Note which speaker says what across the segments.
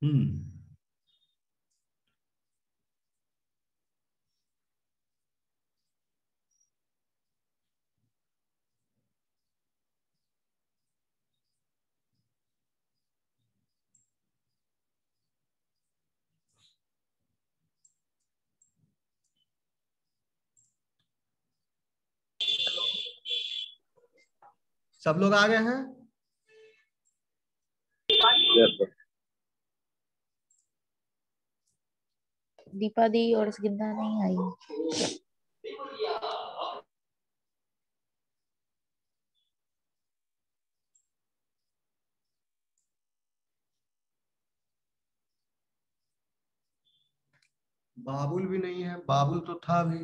Speaker 1: हम्म। सब लोग आ गए हैं?
Speaker 2: Yes sir.
Speaker 3: दीपा दी और सिकंदर नहीं आई।
Speaker 1: बाबुल भी नहीं है, बाबुल तो था भी।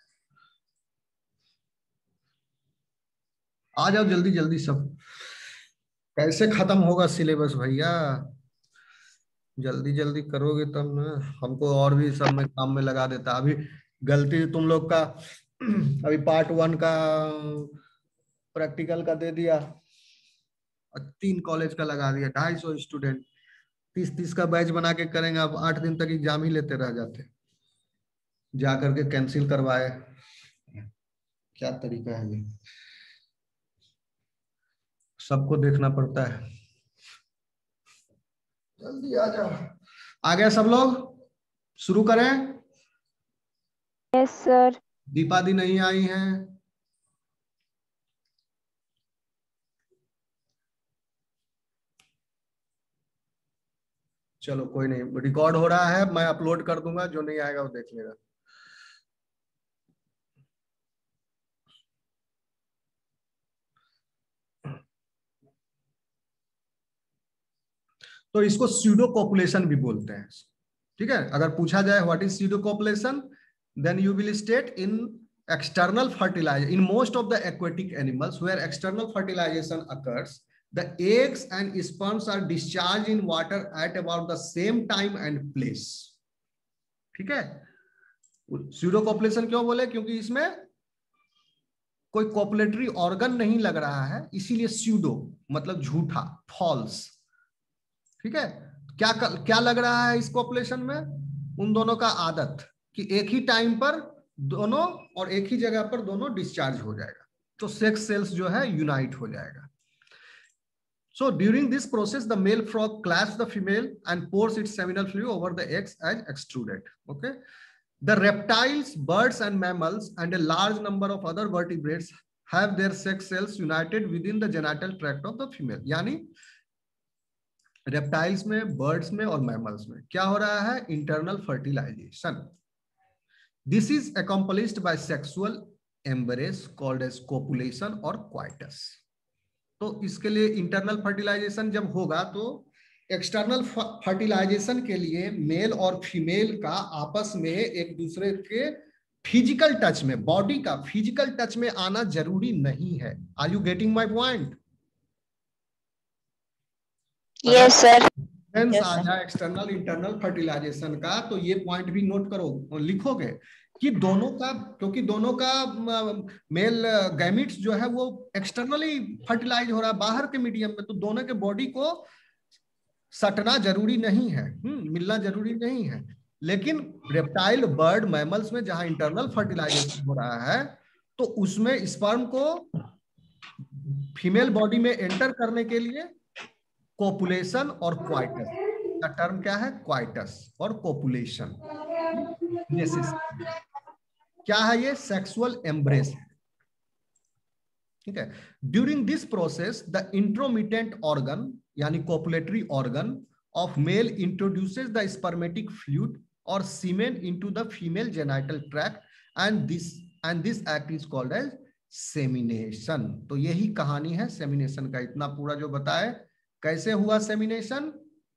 Speaker 1: आ जाओ जल्दी जल्दी सब। कैसे खत्म होगा सिलेबस भैया? जल्दी जल्दी करोगे तब ना, हमको और भी सब में काम में लगा देता। अभी गलती तुम लोग का अभी पार्ट 1 का प्रैक्टिकल का दे दिया और 3 कॉलेज का लगा दिया, 250 स्टूडेंट। 30-30 का बैच बना के करेंगे, अब 8 दिन तक एग्जाम ही लेते रह जाते, जा करके कैंसिल करवाए। क्या तरीका है ये? सबको देखना पड़ता है। जल्दी आ जाओ। आ गए सब लोग? शुरू करें?
Speaker 4: Yes sir.
Speaker 1: दीपा दी नहीं आई हैं। चलो कोई नहीं, रिकॉर्ड हो रहा है, मैं अपलोड कर दूंगा, जो नहीं आएगा वो देख लेगा। तो इसको स्यूडो कॉपुलेशन भी बोलते हैं, ठीक है। अगर पूछा जाए what is pseudo copulation, then you will state in external fertilizer in most of the aquatic animals where external fertilization occurs, the eggs and sperms are discharged in water at about the same time and place, ठीक है। Pseudo copulation क्यों बोले? क्योंकि इसमें कोई copulatory organ नहीं लग रहा है, इसीलिए स्यूडो मतलब झूठा, फॉल्स, ठीक है। क्या लग रहा है इस कॉपुलेशन में? उन दोनों का आदत कि एक ही टाइम पर दोनों और एक ही जगह पर दोनों डिस्चार्ज हो जाएगा, तो सेक्स सेल्स जो है यूनाइट हो जाएगा। So during this process, the male frog clasps the female and pours its seminal fluid over the eggs as extruded. Okay. The reptiles, birds, and mammals, and a large number of other vertebrates have their sex cells united within the genital tract of the female. यानी reptiles में, birds में और mammals में क्या हो रहा है? Internal fertilisation. This is accomplished by sexual embrace called as copulation और क्वाइटस। तो इसके लिए इंटरनल फर्टिलाइजेशन जब होगा तो एक्सटर्नल फर्टिलाइजेशन के लिए मेल और फीमेल का आपस में एक दूसरे के फिजिकल टच में, बॉडी का फिजिकल टच में आना जरूरी नहीं है। Are you getting my point?
Speaker 4: Yes sir.
Speaker 1: आ जाए एक्सटर्नल इंटरनल फर्टिलाइजेशन का, तो ये पॉइंट भी नोट करो, लिखोगे कि दोनों का, क्योंकि दोनों का मेल गैमिट्स जो है वो एक्सटर्नली फर्टिलाइज हो रहा है बाहर के मीडियम में, तो दोनों के बॉडी को सटना जरूरी नहीं है, मिलना जरूरी नहीं है। लेकिन रेप्टाइल, बर्ड, मैमल्स में जहां इंटरनल फर्टिलाइजेशन हो रहा है, तो उसमें स्पर्म को फीमेल बॉडी में एंटर करने के लिए कोपुलेशन और क्वाइटस का टर्म क्या है? क्वाइटस और कोपुलेशन। क्या है ये? सेक्सुअल एम्ब्रेस, ठीक है। During this process the intromittent organ यानी copulatory organ of male introduces the spermatic fluid और semen into the female genital tract and this act is called as semination. तो यही कहानी है सेमिनेशन का। इतना पूरा जो बताए, कैसे हुआ सेमिनेशन,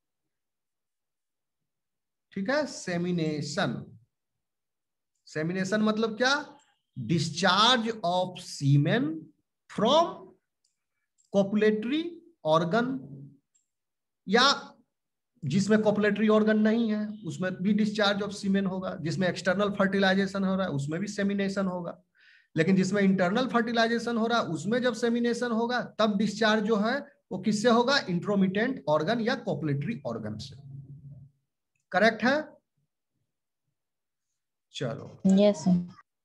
Speaker 1: ठीक है। सेमिनेशन, सेमिनेशन मतलब क्या? Discharge of semen from copulatory organ, या जिसमें कोपुलेटरी ऑर्गन नहीं है उसमें भी डिस्चार्ज ऑफ सीमेन होगा। जिसमें एक्सटर्नल फर्टिलाइजेशन हो रहा है उसमें भी सेमिनेशन होगा, लेकिन जिसमें इंटरनल फर्टिलाइजेशन हो रहा है उसमें जब सेमिनेशन होगा तब डिस्चार्ज जो है वो किससे होगा? इंट्रोमिटेंट ऑर्गन या कोपुलेटरी ऑर्गन से। करेक्ट है? चलो
Speaker 3: यस सर।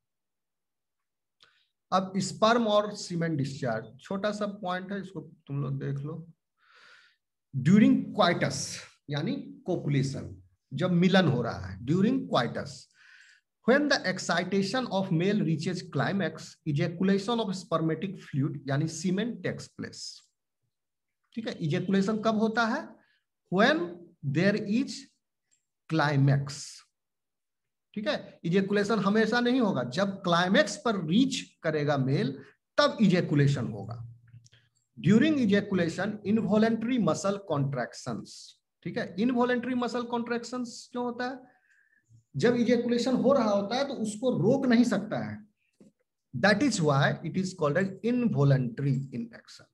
Speaker 1: अब स्पर्म और सीमेन डिस्चार्ज, छोटा सा पॉइंट है, इसको तुम लोग देख लो। ड्यूरिंग क्वाइटस यानी कोपुलेशन, जब मिलन हो रहा है, during coitus, when the excitation of male reaches climax, ejaculation of spermatic fluid यानी semen takes place। ठीक है, ejaculation कब होता है? when there is climax। ठीक है, इजेकुलेशन हमेशा नहीं होगा, जब क्लाइमेक्स पर रीच करेगा मेल तब इजेकुलेशन होगा। During ejaculation involuntary muscle contractions. ठीक है, इनवॉलेंट्री मसल कॉन्ट्रैक्शंस क्यों होता है? जब इजेकुलेशन हो रहा होता है तो उसको रोक नहीं सकता है, that is why it is called as involuntary in action.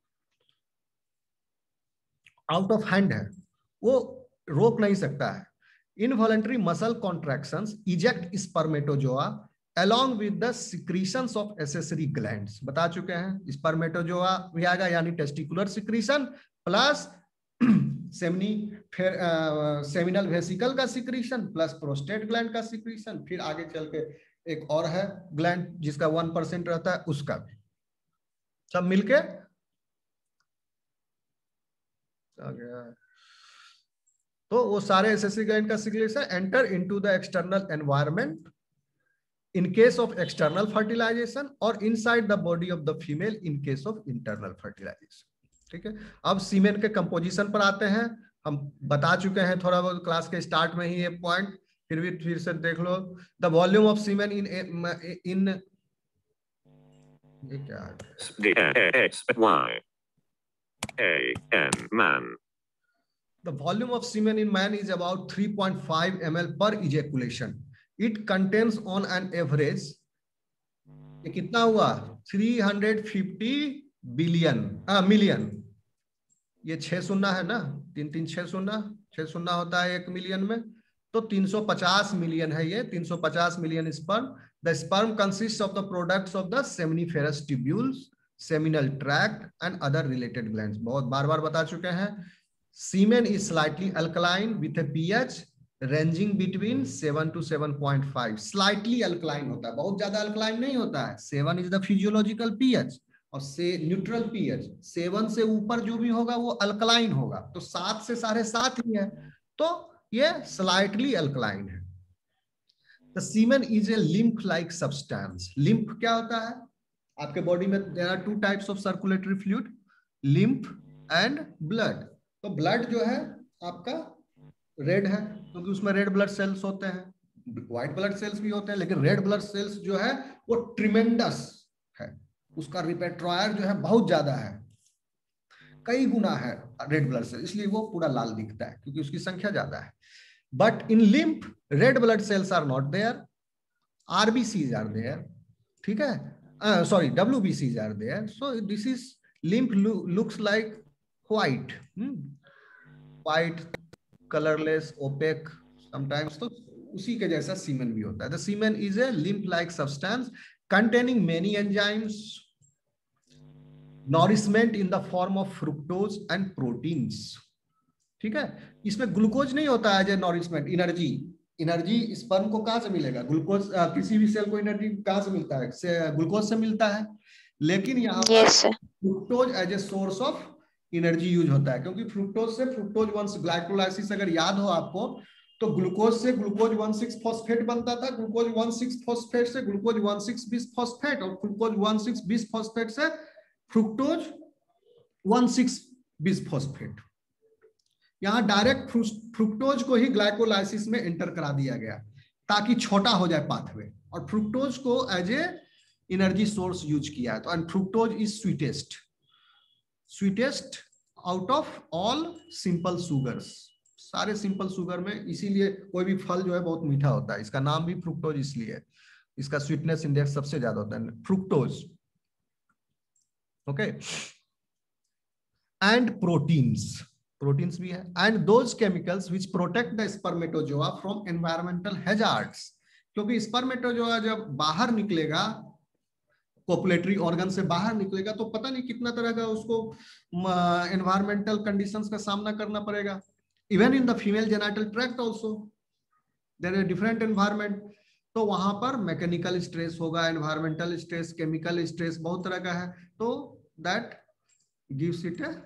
Speaker 1: Out of hand है, वो रोक नहीं सकता है। Involuntary muscle contractions eject spermatozoa along with the secretions of accessory glands। बता चुके हैं, स्पर्मेटोजोआ भी आएगा यानी testicular secretion plus seminal vesicle का सिक्रीशन प्लस प्रोस्टेट ग्लैंड का सिक्रीशन, फिर आगे चल के एक और है ग्लैंड जिसका 1% रहता है, उसका भी सब मिलके आ गया। तो वो सारे एसेसरी ग्लैंड का secretion enter into the external environment in case of external fertilisation और inside the body of the female in case of internal fertilisation. ठीक है, अब सीमेन के कंपोजिशन पर आते हैं। हम बता चुके हैं थोड़ा बहुत क्लास के स्टार्ट में ही ये पॉइंट, फिर से देख लो। The volume of semen in ये क्या है?
Speaker 2: man.
Speaker 1: The volume of semen in man is about 3.5 ml per ejaculation. It contains on an average, ये कितना हुआ? 350 मिलियन। ये 6 शून्य है ना, 3 6 शून्य, 6 शून्य होता है 1 मिलियन में, तो 350 मिलियन है ये, 350 million sperm. The sperm consists of the products of the seminiferous tubules, seminal tract and other related glands। बहुत बार बता चुके हैं। Semen is slightly alkaline with a pH ranging between 7 to 7.5। Slightly alkaline होता है, बहुत ज्यादा alkaline नहीं होता है। 7 is the physiological pH और से न्यूट्रल pH, 7 से ऊपर जो भी होगा वो alkaline होगा, तो 7 से 7.5 ही है, तो ये slightly alkaline है। The semen is a lymph-like substance। lymph क्या होता है? आपके बॉडी में there are 2 types of circulatory fluid, lymph and blood। तो ब्लड जो है आपका रेड है क्योंकि उसमें रेड ब्लड सेल्स होते हैं, व्हाइट ब्लड सेल्स भी होते हैं, लेकिन रेड ब्लड सेल्स जो है वो ट्रिमेंडस है, उसका रिपेट्रॉयर जो है बहुत ज्यादा है, कई गुना है रेड ब्लड सेल, इसलिए वो पूरा लाल दिखता है क्योंकि उसकी संख्या ज्यादा है। But in lymph red blood cells are not there, RBCs are there. ठीक है, सॉरी डब्ल्यूबीसीज are there. So this is lymph looks like white, white, colorless, opaque sometimes, तो उसी के जैसा सीमेन भी होता है। The semen is a lymph-like substance containing many enzymes, nourishment in the form of fructose and proteins। ठीक है, इसमें ग्लूकोज नहीं होता है, जो नॉरिशमेंट, एनर्जी स्पर्म को कहां से मिलेगा? ग्लूकोज, किसी भी सेल को एनर्जी कहां से मिलता है? ग्लूकोज से मिलता है, लेकिन यहाँ पर fructose as a source of energy use होता है, क्योंकि फ्रुक्टोज से फ्रुक्टोज 1 ग्लाइकोलाइसिस अगर याद हो आपको, तो ग्लूकोज से ग्लूकोज 1,6 फॉस्फेट बनता था, ग्लूकोज 1,6 फॉस्फेट से ग्लूकोज 1,6 फॉस्फेट और ग्लूकोज 1,6 फॉस्फेट से फ्रुक्टोज 1,6 फॉस्फेट। यहां डायरेक्ट फ्रुक्टोज को ही ग्लाइकोलाइसिस में एंटर करा दिया गया ताकि छोटा हो जाए पाथवे, और फ्रुक्टोज को as a energy source use किया है। तो and fructose is sweetest out of all simple sugars, सारे सिंपल सुगर में, इसीलिए कोई भी फल जो है बहुत मीठा होता है, इसका नाम भी फ्रुक्टोज इसलिए, इसका स्वीटनेस इंडेक्स सबसे ज्यादा होता है, फ्रुक्टोज। ओके, एंड प्रोटीन्स भी है, and those chemicals which protect the spermatozoa from environmental hazards. क्योंकि स्पर्मेटोजोआ जब बाहर निकलेगा, कोपुलेटरी ऑर्गन से बाहर निकलेगा, तो पता नहीं कितना तरह का उसको एनवायरमेंटल कंडीशंस का सामना करना पड़ेगा। Even in the female genital tract also, there is different environment. तो वहां पर मैकेनिकल स्ट्रेस होगा, एनवायरमेंटल स्ट्रेस, केमिकल स्ट्रेस, बहुत तरह का है। तो that gives it a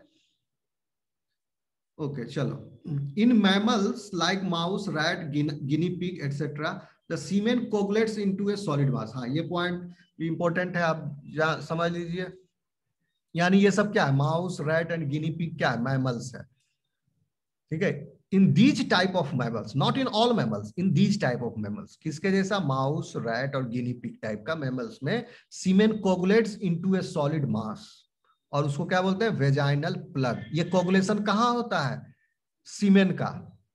Speaker 1: okay. चलो, in mammals like mouse, rat, guinea pig etcetera the semen coagulates into a solid mass. हाँ, ये पॉइंट भी इंपॉर्टेंट है, आप समझ लीजिए। यानी ये सब क्या है, mouse, rat and guinea pig क्या है, मैमल्स है, ठीक है। In these type of mammals, not in all mammals, in these type of mammals, किसके जैसा, माउस, रैट और गिनी पिग टाइप का मैमल्स में semen coagulates into a solid मास, और उसको क्या बोलते हैं, वेजाइनल प्लग। ये कोगुलेशन कहाँ होता है, सीमेन का,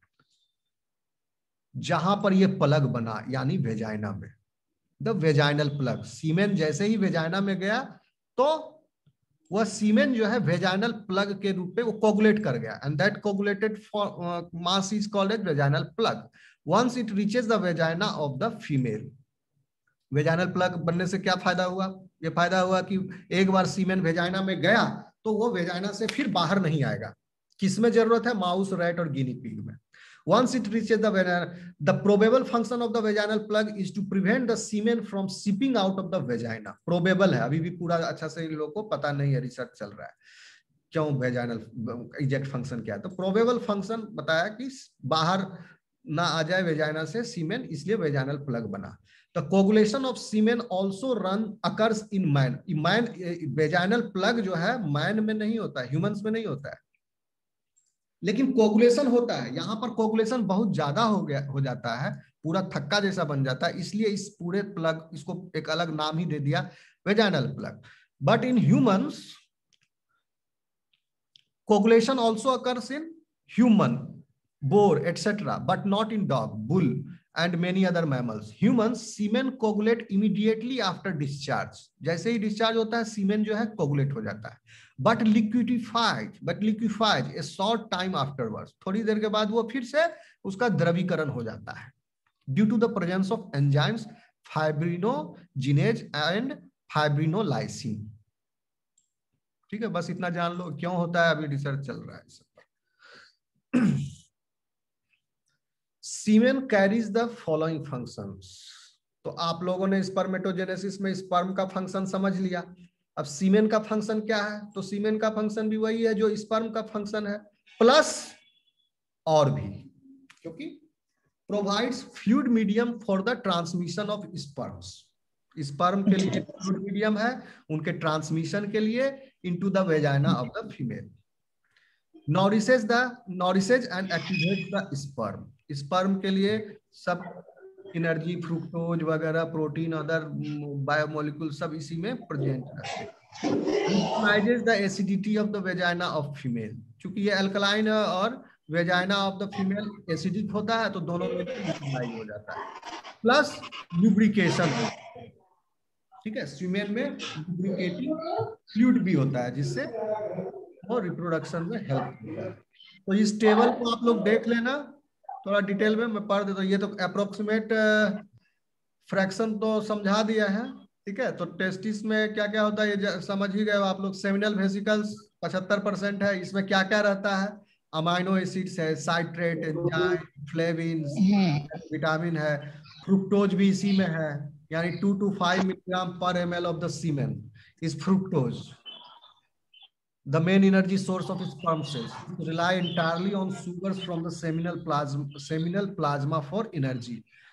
Speaker 1: जहां पर ये प्लग बना, यानी वेजाइना में, द वेजाइनल प्लग। सीमेन जैसे ही वेजाइना में गया तो वह सीमेन जो है वेजाइनल प्लग के रूप में वो कोगुलेट कर गया, and that coagulated mass is called as vaginal plug. Once it reaches the vagina of the female. Vaginal plug बनने से क्या फायदा हुआ, ये फायदा हुआ कि एक बार सीमेन वेजाइना में गया तो वो वेजाइना से फिर बाहर नहीं आएगा। किसमें जरूरत है, माउस, रैट और गिनी पिग में। Once it reaches the vagina, the probable function of the vaginal plug is to prevent the semen from seeping out of the vagina. Probable है, अभी भी पूरा अच्छा से इन लोगों को पता नहीं है, रिसर्च चल रहा है क्यों वेजाइनल एग्जैक्ट फंक्शन क्या है। तो प्रोबेबल फंक्शन बताया कि बाहर ना आ जाए वेजाइना से सीमेन, इसलिए वेजाइनल प्लग बना। The coagulation of semen also occurs in man. Vaginal plug जो है मैन में नहीं होता है, ह्यूमंस में नहीं होता है, लेकिन कोगुलेशन होता है। यहाँ पर कोगुलेशन बहुत ज्यादा हो जाता है, पूरा थक्का जैसा बन जाता है, इसलिए इस पूरे प्लग, इसको एक अलग नाम ही दे दिया, vaginal plug. But in humans coagulation also occurs in human, boar etcetera, but not in dog, bull and many other mammals. Humans, semen coagulate immediately after discharge. जैसे ही डिस्चार्ज होता है सीमेन जो है कोगुलेट हो जाता है, but liquefies a short time afterwards. थोड़ी देर के बाद वो फिर से उसका द्रवीकरण हो जाता है, due to the presence of enzymes fibrinogenase and fibrinolysin. ठीक है, बस इतना जान लो क्यों होता है, अभी रिसर्च चल रहा है इस पर। Semen carries the following functions. तो आप लोगों ने स्पर्मेटोजेनेसिस में स्पर्म का फंक्शन समझ लिया, अब सीमेन का फंक्शन क्या है, तो सीमेन का फंक्शन भी वही है जो स्पर्म का फंक्शन है, प्लस और भी, क्योंकि provides fluid medium for the transmission of sperms. Sperm के लिए फ्लूइड मीडियम है उनके ट्रांसमिशन के लिए into the vagina of the female. nourishes and activates the sperm. Sperm के लिए सब एनर्जी, फ्रुक्टोज वगैरह, प्रोटीन, अदर बायोमोलिक्यूल सब इसी में प्रेजेंट रहते हैं। Neutralizes the acidity of the vagina of female. चूंकि ये अल्कलाइन है और vagina of the female acidic होता है, तो दोनों में न्यूट्रलाइज हो जाता है। प्लस लुब्रिकेशन, ठीक है, सीमेन में लुब्रिकेटिंग फ्लूइड भी होता है जिससे और रिप्रोडक्शन में हेल्प होता है। तो इस टेबल को आप लोग देख लेना थोड़ा डिटेल में, मैं पढ़ देता हूँ। ये तो अप्रोक्सीमेट फ्रैक्शन तो समझा दिया है, ठीक है। तो टेस्टिस में क्या क्या होता है ये समझ ही गए आप लोग। सेमिनल वेसिकल्स 75% है, इसमें क्या क्या रहता है, अमाइनो एसिड्स है, साइट्रेट, एंजाइम, फ्लेविन, विटामिन है, फ्रुक्टोज भी इसी में है, यानी 2 to 5 milligram per ml of the semen is fructose. The main energy source of sperm cells rely entirely on sugars from the seminal plasma for energy.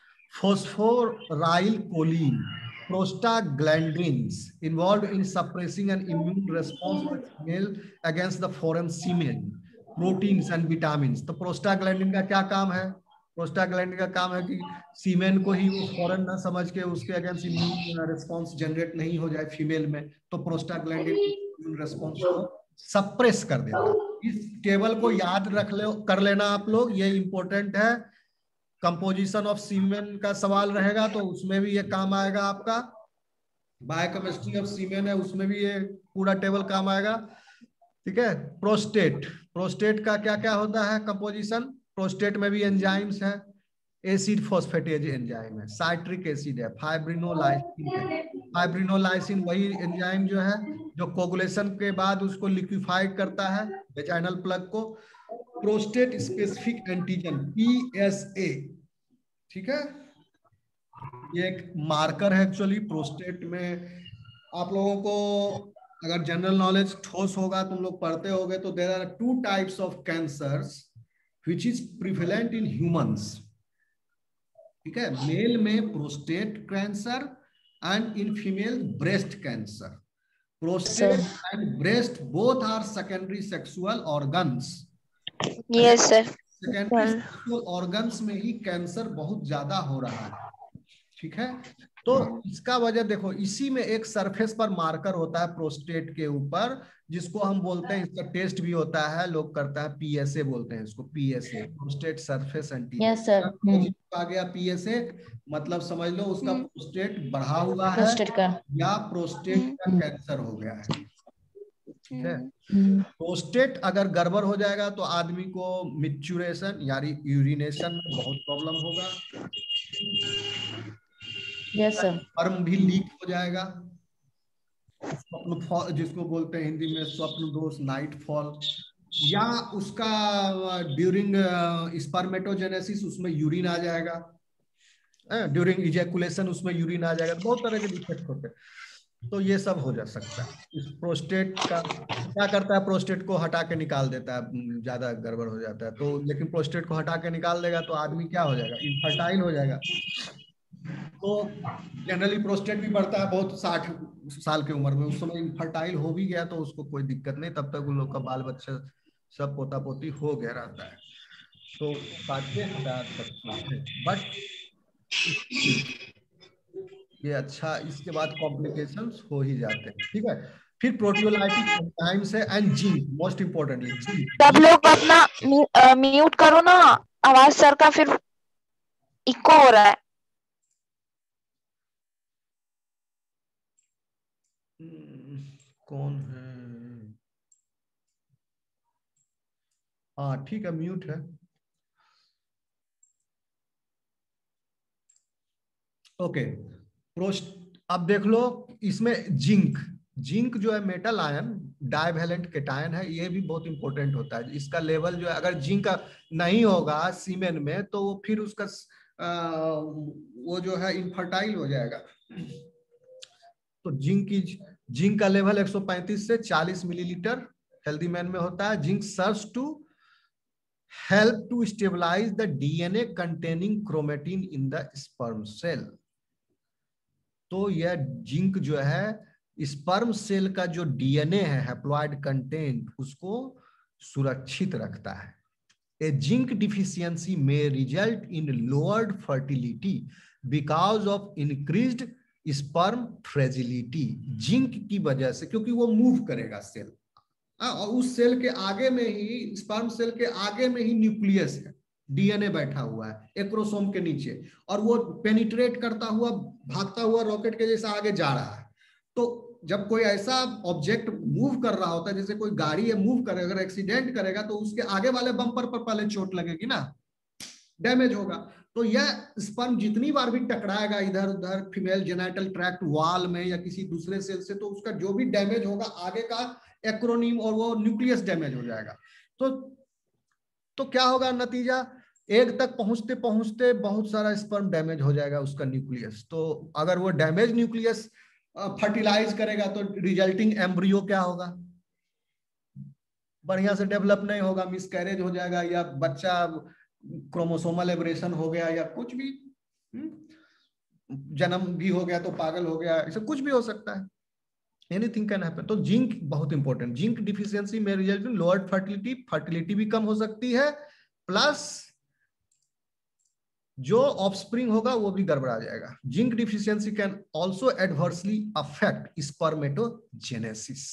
Speaker 1: Phosphorylcholine, prostaglandins involved in suppressing an immune response of female against the foreign semen, proteins and vitamins. तो prostaglandin का क्या काम है, prostaglandin का काम है कि सीमेन को ही वो फॉरेन ना समझ के उसके अगेंस्ट इम्यून रिस्पॉन्स जनरेट नहीं हो जाए फीमेल में, तो प्रोस्टाग्लैंडिन इम्यून रिस्पॉन्स को सप्रेस कर देता। इस टेबल को याद कर लेना आप लोग, ये इंपॉर्टेंट है। कंपोजिशन ऑफ सीमेन का सवाल रहेगा तो उसमें भी ये काम आएगा आपका। बायोकेमिस्ट्री ऑफ सीमेन है उसमें भी ये पूरा टेबल काम आएगा, ठीक है। प्रोस्टेट का क्या क्या होता है कंपोजिशन, प्रोस्टेट में भी एंजाइम्स है, एसिड फॉस्फेटेज एंजाइम है, साइट्रिक एसिड है, फाइब्रिनोलाइसिन है। फाइब्रिनोलाइसिन वही एंजाइम जो है जो कोगुलेशन के बाद उसको लिक्विफाई करता है वेजाइनल प्लग को। प्रोस्टेट स्पेसिफिक एंटीजन PSA, ठीक है, ये एक मार्कर है एक्चुअली प्रोस्टेट में। आप लोगों को अगर जनरल नॉलेज ठोस होगा, तुम लोग पढ़ते होगे, तो there are 2 types of cancers which is prevalent in humans. ठीक है, मेल में prostate cancer and in female breast cancer. Prostate and breast both are secondary sexual organs.
Speaker 4: Yes, sir.
Speaker 1: Secondary sexual organs में ही cancer बहुत ज्यादा हो रहा है। ठीक है, तो इसका वजह देखो, इसी में एक सरफेस पर मार्कर होता है प्रोस्टेट के ऊपर, जिसको हम बोलते हैं, इसका टेस्ट भी होता है, लोग करता है पीएसए बोलते हैं इसको, PSA prostate surface antigen.
Speaker 3: Yes sir.
Speaker 1: आ गया पीएसए, मतलब समझ लो उसका प्रोस्टेट बढ़ा हुआ है
Speaker 3: प्रोस्टेट का
Speaker 1: या प्रोस्टेट का कैंसर हो गया है। ठीक है, प्रोस्टेट अगर गड़बड़ हो जाएगा तो आदमी को मिच्यूरेशन यानी यूरिनेशन में बहुत प्रॉब्लम होगा।
Speaker 3: Yes sir.
Speaker 1: स्पर्म भी लीक हो जाएगा, स्वप्न, जिसको बोलते हैं हिंदी में स्वप्न दोष, नाइट फॉल, या उसका ड्यूरिंग स्पर्मेटोजेनेसिस उसमें यूरिन आ जाएगा, ड्यूरिंग इजैकुलेशन उसमें यूरिन आ जाएगा। बहुत तरह के डिफेक्ट होते हैं, तो ये सब हो जा सकता है। इस प्रोस्टेट का क्या करता है, प्रोस्टेट को हटा के निकाल देता है, ज्यादा गड़बड़ हो जाता है तो। लेकिन प्रोस्टेट को हटा के निकाल देगा तो आदमी क्या हो जाएगा, इनफर्टाइल हो जाएगा। तो जनरली प्रोस्टेट भी बढ़ता है बहुत 60 साल की उम्र में, उस समय इनफर्टाइल हो भी गया तो उसको कोई दिक्कत नहीं, तब तक उन लोग का बाल बच्चा सब पोता पोती हो गया रहता है, तो काट के हटा सकते हैं। बट ये अच्छा, इसके बाद कॉम्प्लिकेशंस हो ही जाते हैं। ठीक है, फिर प्रोटियोलाइटिक एंजाइम्स है and zinc, most importantly zinc.
Speaker 4: सब लोग अपना म्यूट करो ना, आवाज सर का फिर इको हो रहा है।
Speaker 1: कौन है? हाँ ठीक है, म्यूट है। ओके, अब देख लो इसमें जिंक, जिंक जो है मेटल आयन डाइवैलेंट केटायन है, ये भी बहुत इंपॉर्टेंट होता है। इसका लेवल जो है, अगर जिंक नहीं होगा सीमेन में तो वो फिर उसका वो जो है इनफर्टाइल हो जाएगा। तो जिंक का लेवल 135 से 40 मिलीलीटर हेल्दी मैन में होता है। Zinc serves to help to stabilise the DNA containing chromatin in the sperm cell. तो यह जिंक जो है स्पर्म सेल का जो डीएनए है, हैप्लॉइड कंटेंट, उसको सुरक्षित रखता है। A zinc deficiency may result in lowered fertility because of increased sperm fragility. Zinc की वजह से, क्योंकि वो मूव करेगा सेल, और उस सेल के आगे में ही, स्पर्म सेल के आगे में ही न्यूक्लियस है, डीएनए बैठा हुआ है एक्रोसोम के नीचे, और वो पेनिट्रेट करता हुआ, भागता हुआ रॉकेट के जैसा आगे जा रहा है। तो जब कोई ऐसा ऑब्जेक्ट मूव कर रहा होता है, जैसे कोई गाड़ी है मूव करेगा, अगर एक्सीडेंट करेगा तो उसके आगे वाले बम्पर पर पहले चोट लगेगी ना, डैमेज होगा। तो यह स्पर्म जितनी बार भी टकराएगा इधर उधर फीमेल जेनाइटल ट्रैक्ट वॉल में या किसी दूसरे सेल से, तो उसका जो भी डैमेज होगा आगे का एक्रोनिम और वो न्यूक्लियस डैमेज हो जाएगा। तो क्या होगा नतीजा, एग तक पहुंचते पहुंचते बहुत सारा स्पर्म डैमेज हो जाएगा उसका न्यूक्लियस। तो अगर वो डैमेज न्यूक्लियस फर्टिलाइज करेगा तो रिजल्टिंग एम्ब्रियो क्या होगा, बढ़िया से डेवलप नहीं होगा, मिसकैरेज हो जाएगा, या बच्चा क्रोमोसोमल एब्रेशन हो गया, या कुछ भी, जन्म भी हो गया तो पागल हो गया, ऐसा कुछ भी हो सकता है, एनीथिंग कैन हैपन। तो जिंक बहुत important, zinc deficiency may result in lowered fertility, fertility भी कम हो सकती है, प्लस जो ऑफस्प्रिंग होगा वो भी गड़बड़ा जाएगा। Zinc deficiency can also adversely affect spermatogenesis.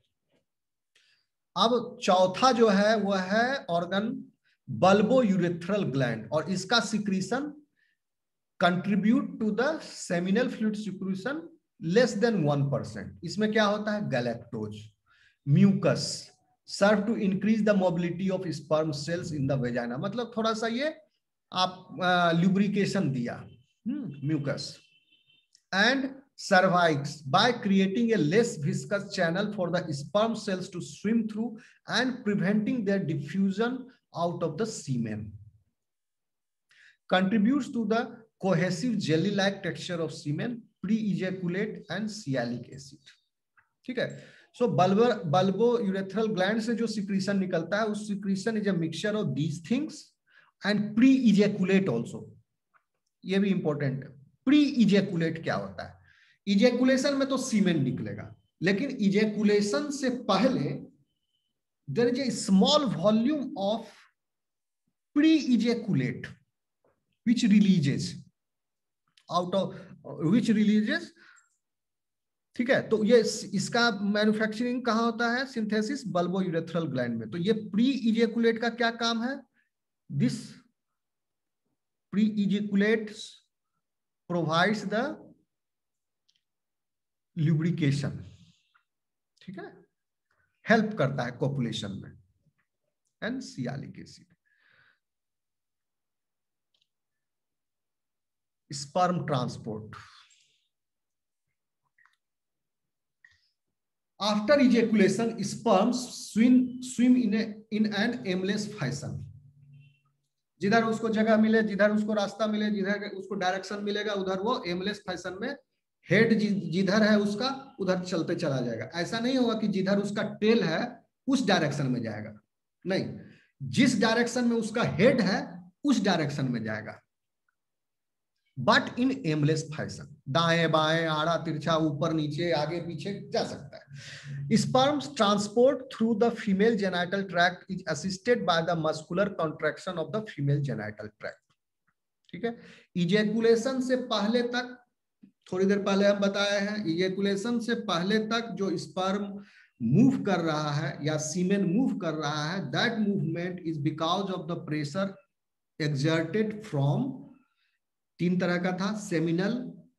Speaker 1: अब चौथा जो है वो है ऑर्गन बल्बो यूरेथ्रल ग्लैंड, और इसका secretion contribute to the seminal fluid secretion less than 1%। इसमें क्या होता है, galactose, mucus serve to increase the mobility of sperm cells in the vagina. मतलब थोड़ा सा ये आप ल्यूब्रिकेशन दिया, mucus and cervix by creating a less viscous channel for the sperm cells to swim through and preventing their diffusion out of the semen. contributes to the cohesive jelly like texture of semen, pre-ejaculate and sialic acid. ठीक है. So bulbo-urethral gland से जो secretion निकलता है, उस secretion is a mixture of these things and pre-ejaculate also. ये भी important है. Pre-ejaculate क्या होता है? Ejaculation में तो semen निकलेगा, लेकिन ejaculation से पहले there is a small volume of pre-ejaculate which releases ठीक है. तो ये इसका मैन्युफैक्चरिंग कहाँ होता है? सिंथेसिस बल्बो यूरेथ्रल ग्लैंड में. तो ये प्री इजेकुलेट का क्या काम है? This pre ejaculate provides the lubrication. ठीक है, हेल्प करता है कोपुलेशन में. And sialic acid. Sperm transport. After ejaculation, sperms swim in an aimless fashion. जिधर उसको जगह मिले, जिधर उसको रास्ता मिले, जिधर उसको डायरेक्शन मिलेगा, उधर वो एमलेस फैशन में हेड जिधर है उसका उधर चलते चला जाएगा. ऐसा नहीं होगा कि जिधर उसका टेल है उस डायरेक्शन में जाएगा. नहीं, जिस डायरेक्शन में उसका हेड है उस डायरेक्शन में जाएगा, बट इन एमलेस फैशन. दाएं बाएं, आड़ा तिरछा, ऊपर नीचे, आगे पीछे जा सकता है. Sperms transport through the female genital tract is assisted by the muscular contraction of the female genital tract. ठीक है. इजैकुलेशन से पहले तक, थोड़ी देर पहले हम बताए हैं, इजैकुलेशन से पहले तक जो स्पर्म मूव कर रहा है या सीमेन मूव कर रहा है, that movement is because of the pressure exerted from, तीन तरह का था, सेमिनल,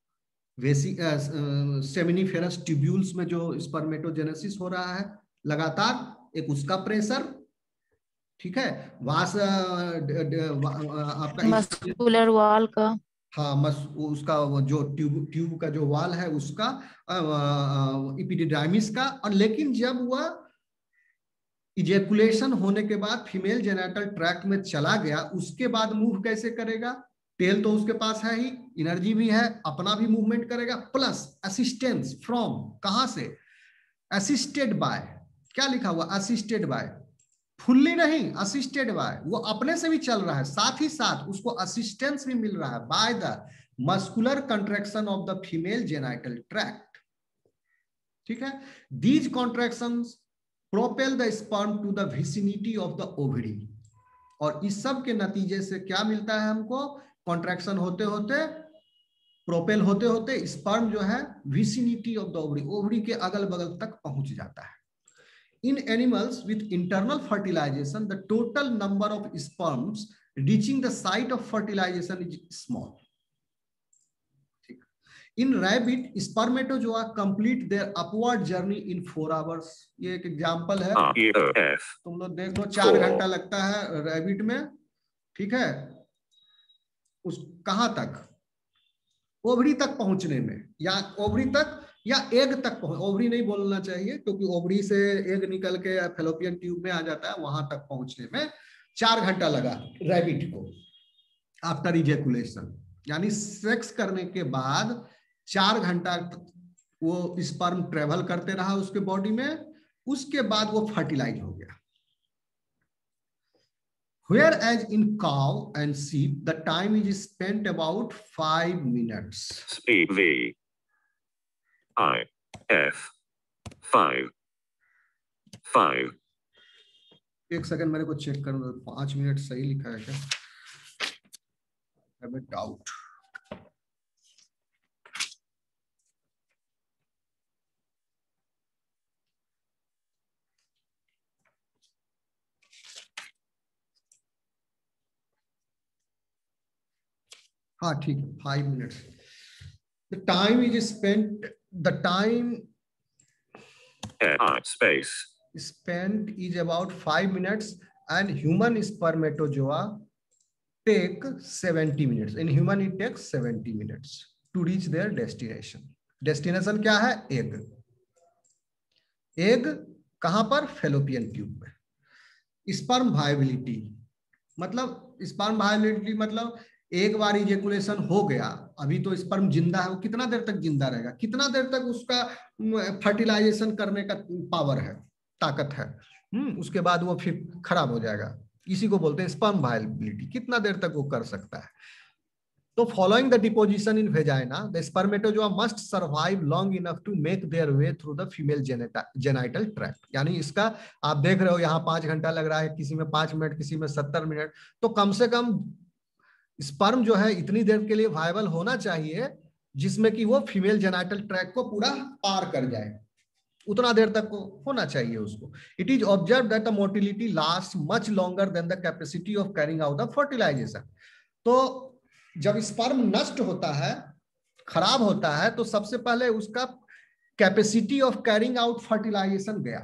Speaker 1: सेमिनिफेरस ट्यूब्यूल्स में जो स्पर्मेटोजेनेसिस हो रहा है लगातार, एक उसका प्रेशर. ठीक है. वास आपका
Speaker 3: मस्कुलर वॉल का,
Speaker 1: हाँ, उसका जो ट्यूब का जो वाल है उसका, एपिडिडाइमिस का. और लेकिन जब वह इजेकुलेशन होने के बाद फीमेल जेनाइटल ट्रैक्ट में चला गया, उसके बाद मूव कैसे करेगा? टेल तो उसके पास है ही, एनर्जी भी है, अपना भी मूवमेंट करेगा, प्लस असिस्टेंस फ्रॉम, कहां से? Assisted by. क्या लिखा हुआ? Assisted by. फुल्ली नहीं, असिस्टेड बाय. वो अपने से भी चल रहा है, साथ ही साथ उसको असिस्टेंस भी मिल रहा है by the muscular contraction of the female genital tract. ठीक है. These contractions propel the sperm to the vicinity of the ovary. और इस सब के नतीजे से क्या मिलता है हमको? कॉन्ट्रैक्शन होते होते, प्रोपेल होते होते स्पर्म जो है vicinity of the ovary, ovary के अगल बगल तक पहुंच जाता है. In animals with internal fertilization the total number of sperms reaching the site of fertilization is small. ठीक. In rabbit spermatozoa complete their upward journey in 4 hours. ये एक एग्जांपल है, तुम लोग देख लो, 4 घंटा लगता है रैबिट में. ठीक है. उस कहां तक? ओवरी तक पहुंचने में, या ओवरी तक या एग तक पहुंच, ओवरी नहीं बोलना चाहिए क्योंकि ओवरी से एग निकल के फैलोपियन ट्यूब में आ जाता है, वहां तक पहुंचने में 4 घंटा लगा रैबिट को आफ्टर इजेकुलेशन. यानी सेक्स करने के बाद 4 घंटा वो स्पर्म ट्रेवल करते रहा उसके बॉडी में, उसके बाद वो फर्टिलाइज हो गया. Whereas in cow and sheep, the time is spent about 5 minutes.
Speaker 2: CV IF 5.
Speaker 1: एक सेकंड मेरे को चेक करना, 5 मिनट सही लिखा है क्या? have a doubt. हाँ ठीक है, 5 minutes. The time is spent, the time
Speaker 2: space
Speaker 1: spent is about 5 minutes, and human spermatozoa take 70 minutes. In human it takes 70 minutes to reach their destination. Destination क्या है? Egg. Egg कहां पर? Fallopian tube में. Sperm viability मतलब, sperm viability मतलब एक बार ejaculation हो गया, अभी तो स्पर्म जिंदा है, वो कितना देर तक जिंदा रहेगा, कितना देर तक उसका फर्टिलाइजेशन करने का पावर है, ताकत है। उसके बाद वो फिर खराब हो जाएगा। इसी को बोलते हैं स्पर्म वायबिलिटी, कितना देर तक वो कर सकता है। तो following the deposition in vagina, the spermatozoa must survive long enough to make their way through the female genital tract. यानी इसका आप देख रहे हो यहाँ 5 घंटा लग रहा है, किसी में 5 मिनट, किसी में 70 मिनट। तो कम से कम स्पर्म जो है इतनी देर के लिए वायबल होना चाहिए जिसमें कि वो फीमेल जेनाइटल ट्रैक्ट को पूरा पार कर जाए, उतना देर तक होना चाहिए उसको। It is observe that the motility last much longer than the capacity of carrying out the fertilization. तो जब स्पर्म नष्ट होता है, खराब होता है, तो सबसे पहले उसका capacity of carrying out fertilization गया।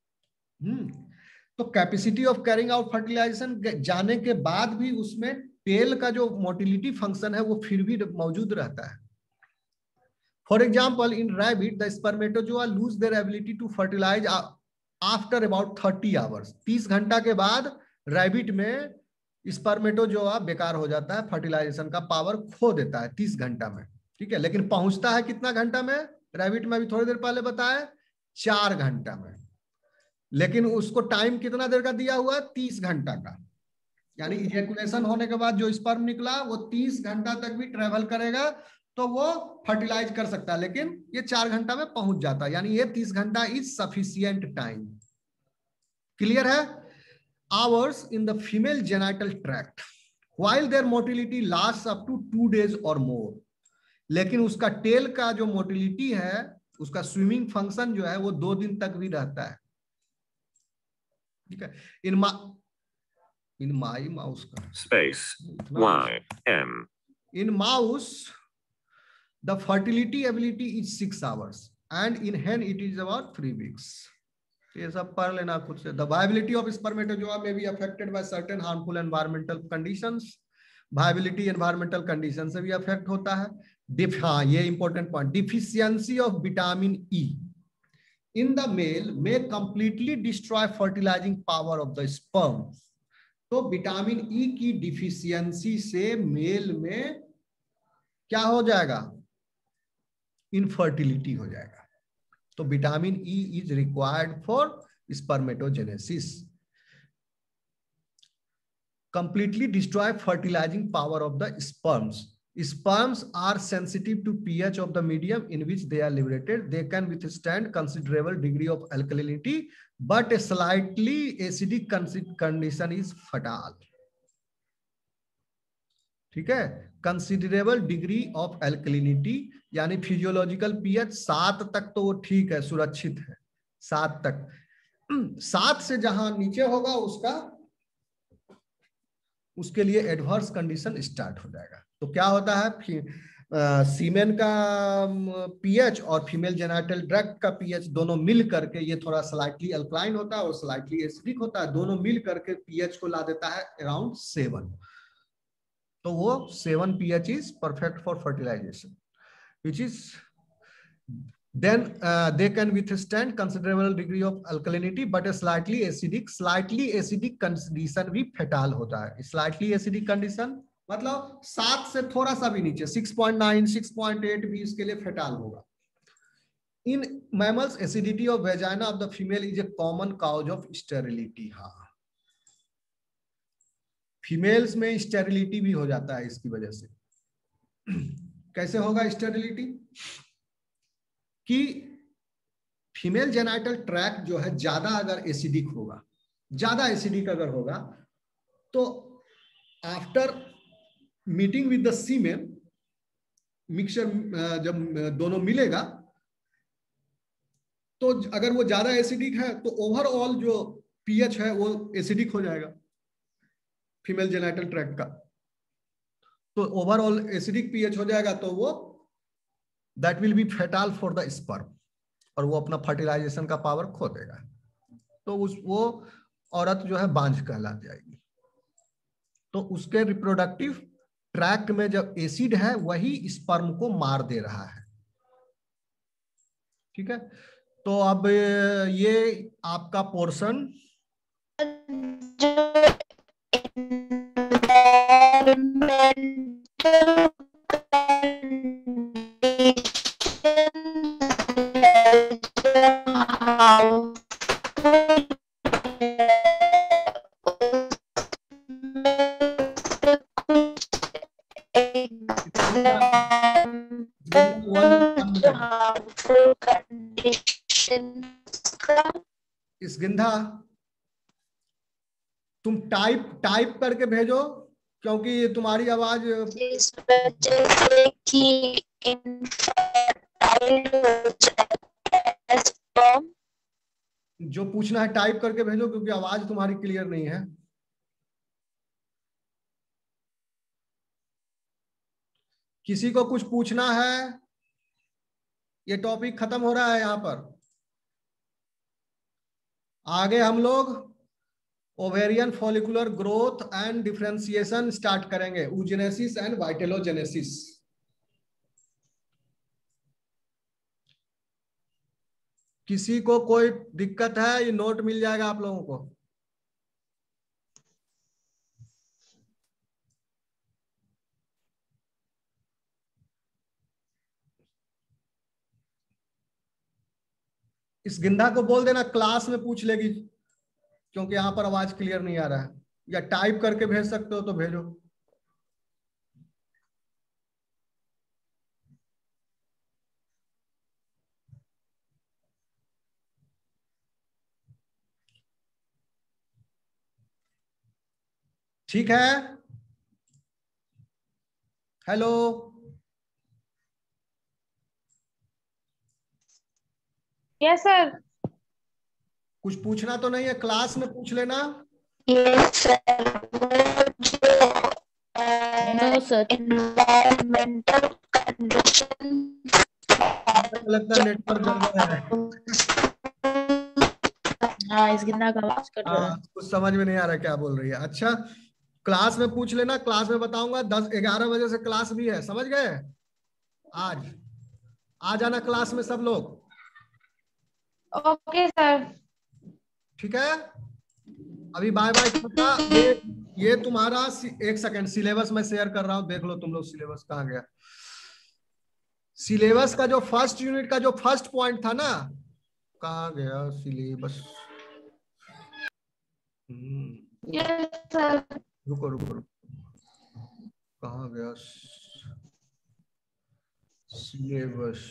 Speaker 1: तो capacity of carrying out fertilization जाने के बाद भी उसमें टेल का जो मोटिलिटी फंक्शन है वो फिर भी मौजूद रहता है। For example in rabbit the spermatozoa lose their ability to fertilize after about 30 hours. 30 घंटा के बाद रैबिट में स्पर्मेटोजोआ बेकार हो जाता है, फर्टिलाइजेशन का पावर खो देता है 30 घंटा में। ठीक है, लेकिन पहुंचता है कितना घंटा में? रैबिट में अभी थोड़ी देर पहले बताया 4 घंटा में, लेकिन उसको टाइम कितना देर का दिया हुआ है? 30 घंटा का। यानी इजैकुलेशन होने के बाद जो स्पर्म निकला वो 30 घंटा तक भी ट्रेवल करेगा तो वो फर्टिलाइज कर सकता है, लेकिन ये 4 घंटा में पहुंच जाता है। यानी ये 30 घंटा इज सफिशिएंट टाइम। क्लियर है? Hours in the female genital tract while their motility lasts up to 2 days or more। लेकिन उसका टेल का जो मोटिलिटी है, उसका स्विमिंग फंक्शन जो है वो 2 दिन तक भी रहता है। ठीक है, इन माई माउस का
Speaker 2: space y m
Speaker 1: in mouse the fertility ability is 6 hours and in hen it is about 3 weeks। ये सब पढ़ लेना खुद से। The viability of spermatozoa may be affected by certain harmful environmental conditions। viability environmental conditions से भी affect होता है। हाँ, ये important point, deficiency of vitamin E in the male may completely destroy fertilizing power of the sperm। तो vitamin E की deficiency से mail में क्या हो जाएगा? इनफर्टिलिटी हो जाएगा। तो vitamin E is required for spermatogenesis. Completely destroy fertilizing power of the sperms. Sperms are sensitive to pH of the medium in which they are liberated। They can withstand considerable degree of alkalinity, but a slightly acidic condition is fatal। ठीक है, considerable degree of alkalinity यानी physiological pH 7 तक तो वो ठीक है, सुरक्षित है 7 तक। 7 से जहां नीचे होगा उसके लिए एडवर्स कंडीशन स्टार्ट हो जाएगा। तो क्या होता है, सीमेन का पीएच और फीमेल जेनाइटल ट्रैक्ट का पीएच दोनों मिल करके ये थोड़ा स्लाइटली अल्कलाइन होता है और स्लाइटली एसिडिक होता है। दोनों मिल करके पीएच को ला देता है अराउंड 7। तो वो 7 pH is perfect for fertilization, which is then they can withstand considerable degree of alkalinity, but a slightly acidic condition भी fatal होता है। slightly acidic condition मतलब 7 से थोड़ा सा भी नीचे 6.9 6.8 भी इसके लिए फेटाल होगा। In mammals, acidity of vagina of the female is a common cause of sterility। हाँ, फीमेल्स में स्टेरिलिटी भी हो जाता है इसकी वजह से। कैसे होगा स्टेरिलिटी? कि फीमेल जेनाइटल ट्रैक्ट जो है ज्यादा अगर एसिडिक होगा, ज्यादा एसिडिक अगर होगा तो after meeting with the semen mixture जब दोनों मिलेगा तो अगर वो ज्यादा एसिडिक है तो ओवरऑल जो पीएच है वो एसिडिक हो जाएगा फीमेल जेनाइटल ट्रैक्ट का। तो ओवरऑल एसिडिक पीएच हो जाएगा तो वो that will be fatal for the sperm और वो अपना फर्टिलाइजेशन का पावर खो देगा। तो वो औरत जो है बांझ कहला जाएगी। तो उसके रिप्रोडक्टिव ट्रैक्ट में जब एसिड है वही स्पर्म को मार दे रहा है। ठीक है, तो अब ये आपका पोर्शन
Speaker 4: environmental
Speaker 1: इस गिंधा तुम टाइप करके भेजो, क्योंकि तुम्हारी आवाज
Speaker 4: जिस वजह से कि
Speaker 1: जो पूछना है टाइप करके भेजो, क्योंकि आवाज तुम्हारी क्लियर नहीं है। किसी को कुछ पूछना है? ये टॉपिक खत्म हो रहा है यहाँ पर। आगे हम लोग ovarian follicular growth and differentiation start करेंगे, oogenesis एंड वाइटेलोजेनेसिस। किसी को कोई दिक्कत है? ये नोट मिल जाएगा आप लोगों को। इस गिंधा को बोल देना क्लास में पूछ लेगी, क्योंकि यहां पर आवाज क्लियर नहीं आ रहा है। या टाइप करके भेज सकते हो तो भेजो। ठीक है। Hello,
Speaker 5: yes sir.
Speaker 1: कुछ पूछना तो नहीं है? क्लास में पूछ लेना।
Speaker 3: No sir.
Speaker 4: environmental conditions
Speaker 1: लगता है नेटवर्क गड़बड़ है।
Speaker 3: हाँ, इस गिंदा का आवाज कट रहा है।
Speaker 1: कुछ समझ में नहीं आ रहा क्या बोल रही है। अच्छा, क्लास में पूछ लेना, क्लास में बताऊंगा। 10-11 बजे से क्लास भी है, समझ गए? आज आ जाना क्लास में सब लोग।
Speaker 5: Okay sir.
Speaker 1: ठीक है, अभी बाय बाय। ये तुम्हारा एक सेकंड, सिलेबस में शेयर कर रहा हूं, देख लो तुम लोग सिलेबस कहाँ गया। सिलेबस का जो फर्स्ट यूनिट का जो फर्स्ट पॉइंट था ना, कहाँ गया सिलेबस?
Speaker 5: Yes sir.
Speaker 1: रुको रुको रुको, कहाँ गया सिलेबस?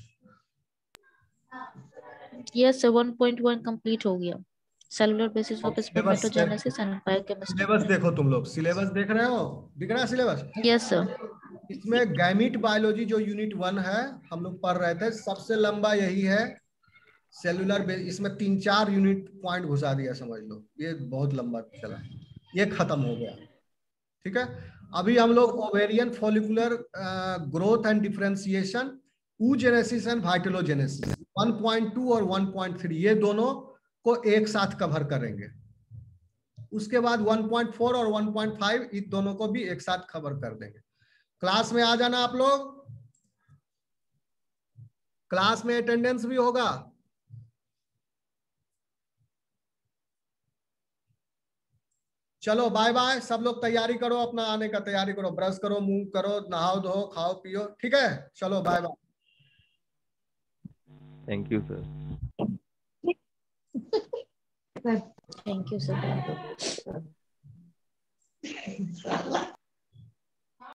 Speaker 3: यस सर, 1.1 कंप्लीट हो गया। Cellular basis of spermatogenesis and biochemistry.
Speaker 1: Syllabus देखो तुम लोग, सिलेबस देख रहे हो? दिख रहा है सिलेबस?
Speaker 3: Yes sir.
Speaker 1: इसमें गैमीट बायोलॉजी जो यूनिट 1 है, हम लोग पढ़ रहे थे, सबसे लंबा यही है। सेलुलर इसमें 3-4 यूनिट पॉइंट घुसा दिया, समझ लो। ये बहुत लंबा चला, ये खत्म हो गया। ठीक है, अभी हम लोग ovarian follicular growth and differentiation, oogenesis and vitellogenesis 1.2 और 1.3 ये दोनों को एक साथ कवर करेंगे। उसके बाद 1.4 और 1.5 इन दोनों को भी एक साथ कवर कर देंगे। क्लास में आ जाना आप लोग, क्लास में अटेंडेंस भी होगा। चलो बाय बाय, सब लोग तैयारी करो, अपना आने का तैयारी करो, ब्रश करो, मुंह करो, नहाओ धो, खाओ पियो। ठीक है, चलो bye bye.
Speaker 6: Thank you sir.
Speaker 3: Thank you sir.